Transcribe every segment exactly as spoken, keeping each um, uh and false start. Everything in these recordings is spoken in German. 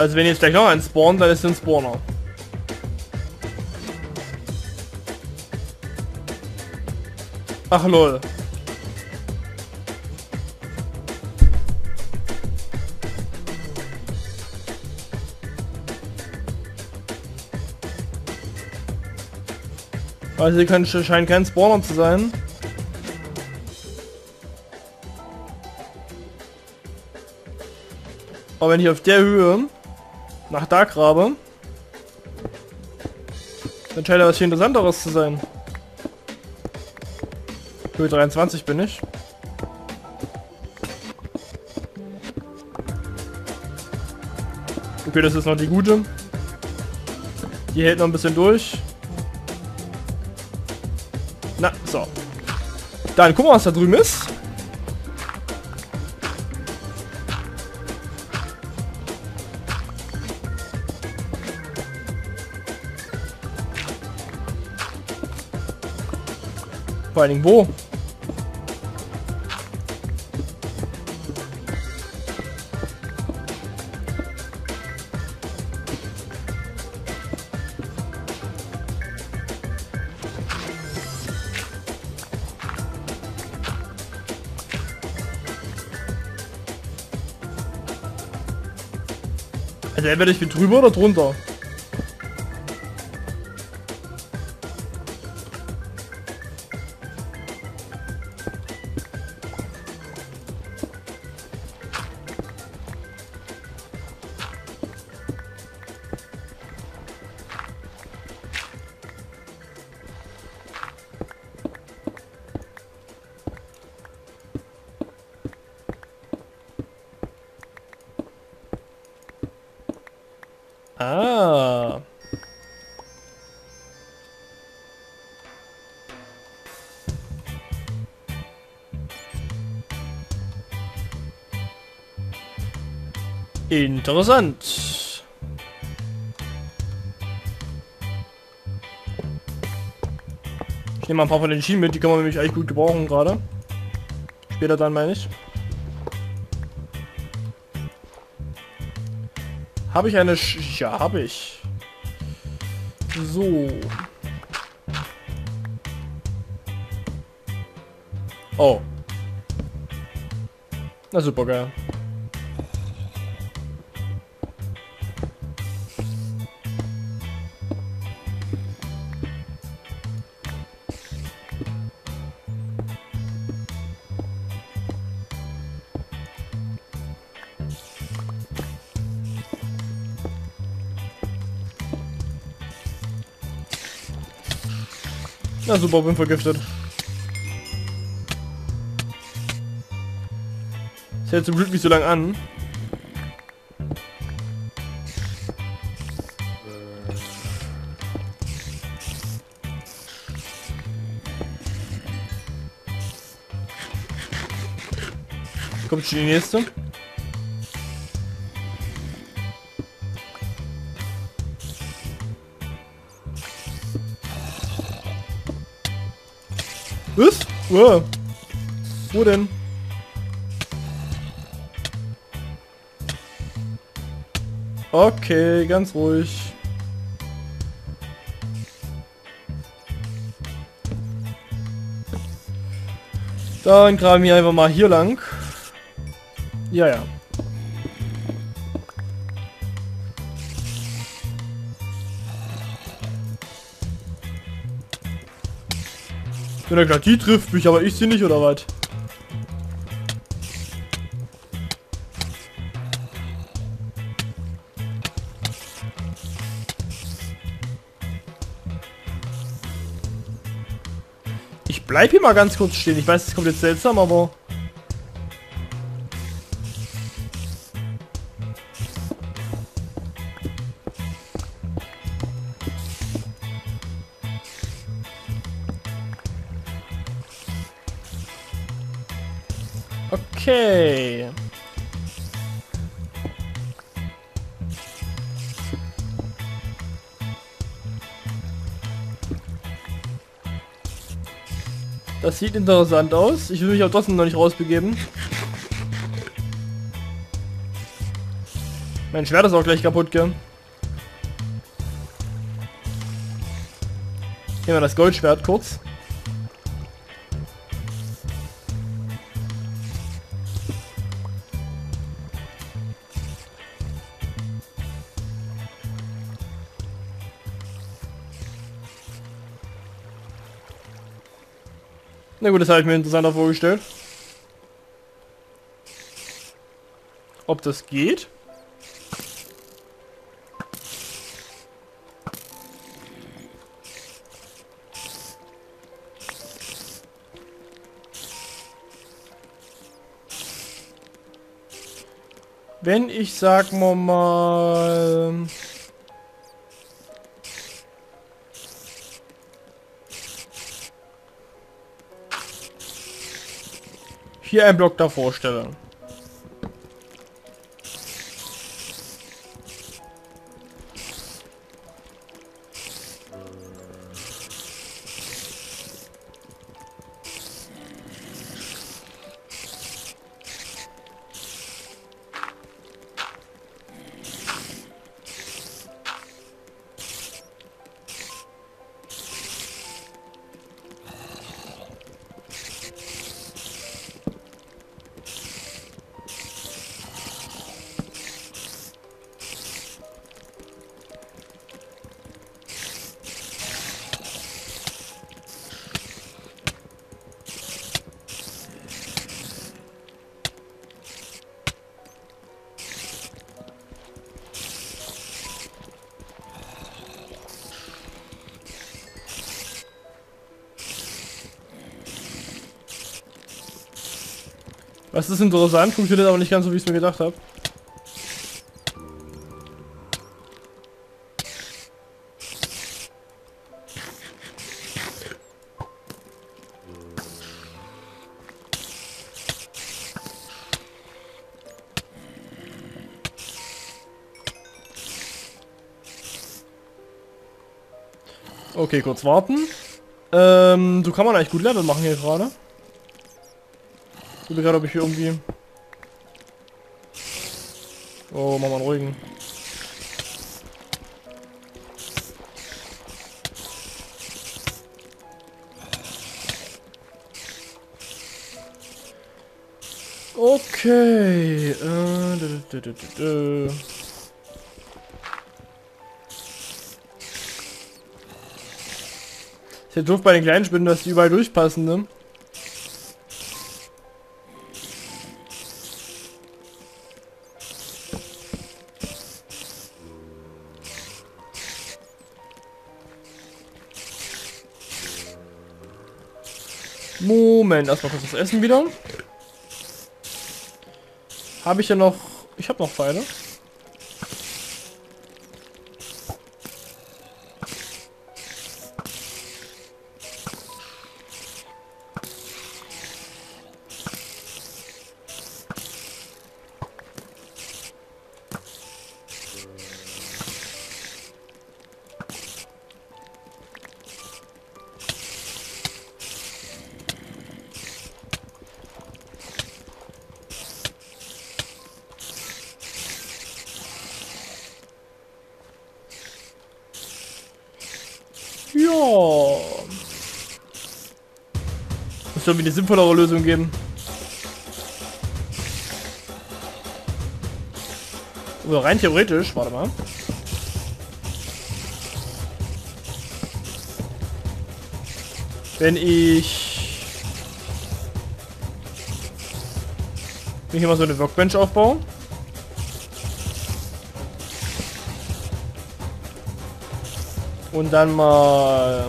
Also wenn jetzt gleich noch ein Spawn, dann ist es ein Spawner. Ach lol. Also hier kann, scheint kein Spawner zu sein. Aber wenn ich auf der Höhe nach da grabe, dann scheint ja was viel Interessanteres zu sein. Höhe dreiundzwanzig bin ich. Okay, das ist noch die gute. Die hält noch ein bisschen durch. Na, so. Dann gucken wir, was da drüben ist. Vor allen Dingen wo? Also entweder ich bin drüber oder drunter. Ah. Interessant. Ich nehme mal ein paar von den Schienen mit, die kann man nämlich eigentlich gut gebrauchen gerade. Später dann, meine ich. Habe ich eine Sch ja, habe ich. So. Oh. Na super geil. Na super, bin vergiftet. Das hält zum Glück nicht so lange an. Kommt schon die nächste. Was? Wow. Wo denn? Okay, ganz ruhig. Dann graben wir einfach mal hier lang. Ja, ja. Wenn er gerade die trifft mich, aber ich sie nicht, oder was? Ich bleib hier mal ganz kurz stehen. Ich weiß, es kommt jetzt seltsam, aber... Okay. Das sieht interessant aus. Ich will mich auch trotzdem noch nicht rausbegeben. Mein Schwert ist auch gleich kaputt, gell? Nehmen wir das Goldschwert kurz. Na gut, das habe ich mir interessanter vorgestellt. Ob das geht? Wenn ich, sag mal mal... hier einen Block davor stelle. Was ist interessant, funktioniert aber nicht ganz so, wie ich es mir gedacht habe. Okay, kurz warten. Ähm, so kann man eigentlich gut Level machen hier gerade. Ich will gerade, ob ich hier irgendwie... Oh, mach mal einen ruhigen. Okay. Äh, dü, dü, dü, dü, dü. Ist ja doof bei den kleinen Spinnen, dass die überall durchpassen, ne? Moment, erstmal kurz das Essen wieder. Habe ich ja noch... Ich habe noch Pfeile. Ja. Muss doch wieder eine sinnvollere Lösung geben. Oder rein theoretisch, warte mal. Wenn ich... Wenn ich hier mal so eine Workbench aufbaue. Und dann mal...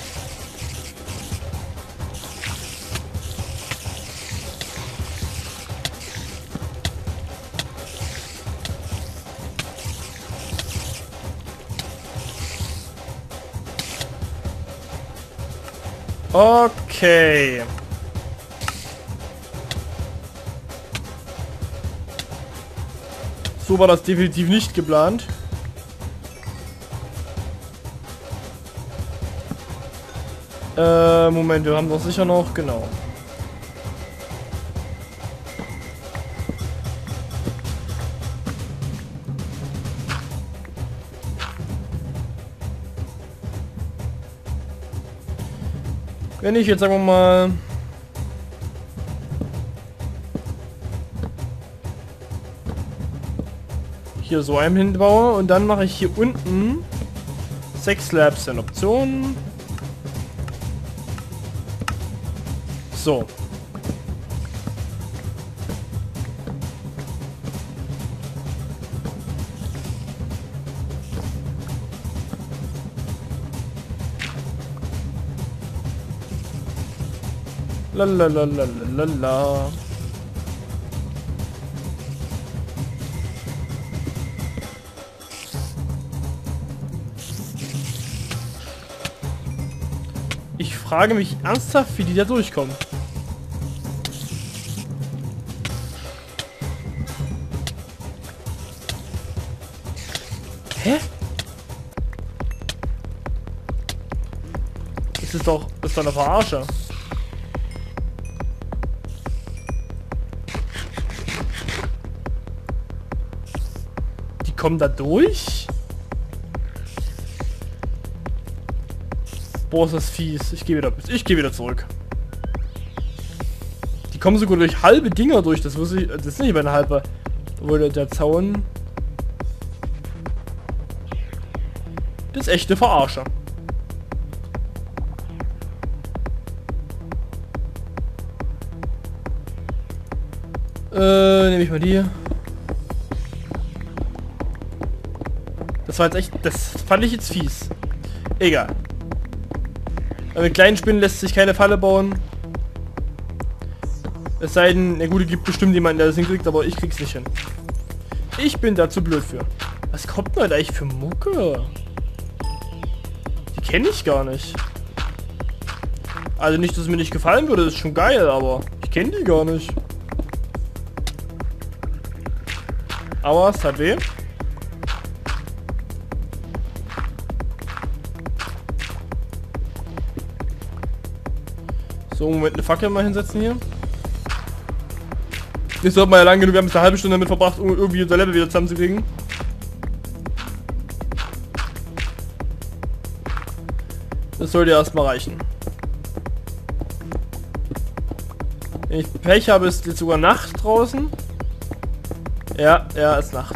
Okay. So war das definitiv nicht geplant. Äh, Moment, wir haben doch sicher noch, genau. Wenn ich jetzt, sagen wir mal... hier so einen hinbaue und dann mache ich hier unten sechs Slabs in Optionen. So. Lalalalalalala. Ich frage mich ernsthaft, wie die da durchkommen. Hä? Das ist doch, das ist doch eine Verarsche. Die kommen da durch? Boah, ist das fies. Ich gehe wieder, ich gehe wieder zurück. Die kommen sogar durch halbe Dinger durch. Das wusste ich, das ist nicht mehr eine halbe. Obwohl der, der Zaun... Das ist echt eine Verarsche. Äh, nehme ich mal die. Das war jetzt echt, das fand ich jetzt fies. Egal. Aber mit kleinen Spinnen lässt sich keine Falle bauen. Es sei denn, na gut, es gibt bestimmt jemanden, der das hinkriegt, aber ich krieg's nicht hin. Ich bin da zu blöd für. Was kommt denn eigentlich für Mucke? Die kenne ich gar nicht. Also nicht, dass es mir nicht gefallen würde, das ist schon geil, aber ich kenne die gar nicht. Aber es hat weh. So, Moment, eine Fackel mal hinsetzen hier. Das sollte man ja lang genug, wir haben jetzt eine halbe Stunde damit verbracht, um irgendwie unser Level wieder zusammenzukriegen. Das sollte erstmal reichen. Wenn ich Pech habe, ist jetzt sogar Nacht draußen. Ja, ja, ist Nacht.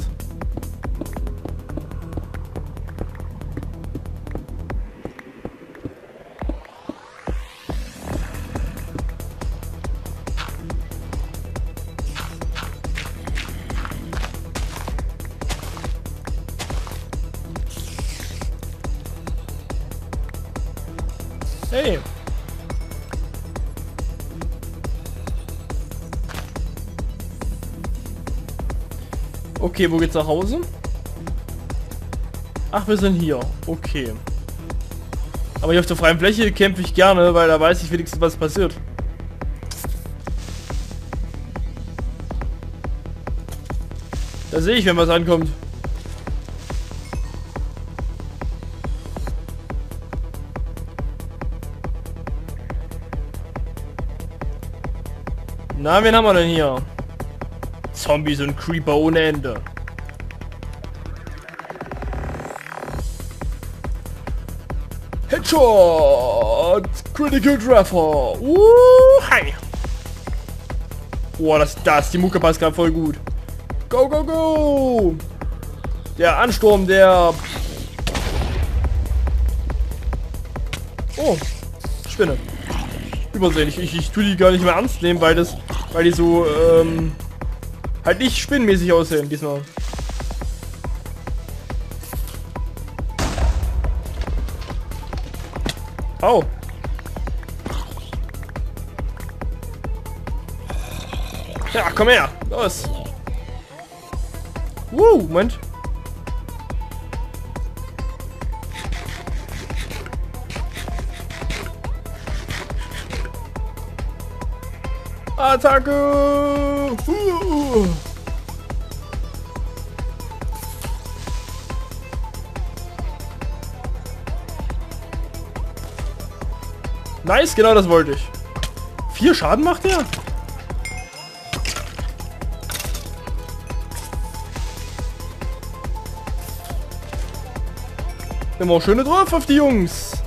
Hey. Okay, wo geht's nach Hause? Ach, wir sind hier. Okay. Aber hier auf der freien Fläche kämpfe ich gerne, weil da weiß ich wenigstens, was passiert. Da sehe ich, wenn was ankommt. Na, wen haben wir denn hier? Zombies und Creeper ohne Ende. Headshot! Critical Treffer! Uh, hi! Boah, das, das, die Mucke passt gerade voll gut. Go, go, go! Der Ansturm, der... Oh, Spinne. Übersehen. Ich, ich, ich tue die gar nicht mehr ernst nehmen, weil das, weil die so, ähm, halt nicht spinnenmäßig aussehen diesmal. Au. Ja, komm her. Los. Uh, Moment. Attacke! Uh. Nice, genau das wollte ich. Vier Schaden macht er? Immer schöne drauf auf die Jungs.